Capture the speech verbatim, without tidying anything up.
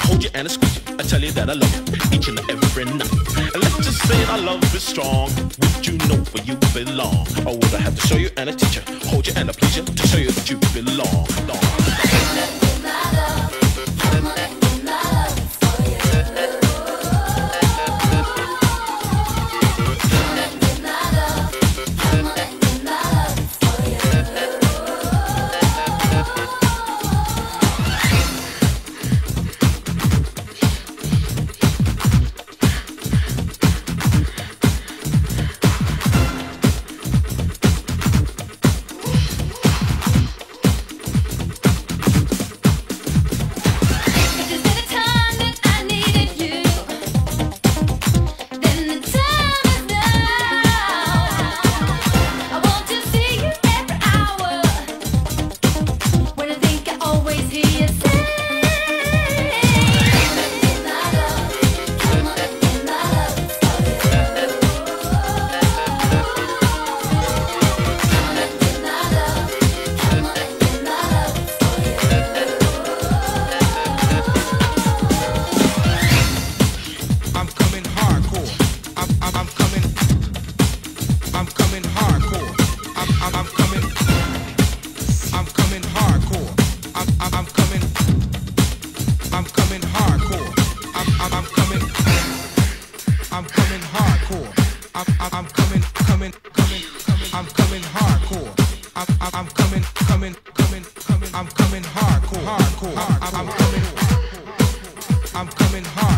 hold you and I squeeze you. I tell you that I love you each and every night. And let's just say our love is strong. Would you know where you belong? Or would I have to show you and I teach you, hold you and I please you to show you that you belong? I'm coming hard.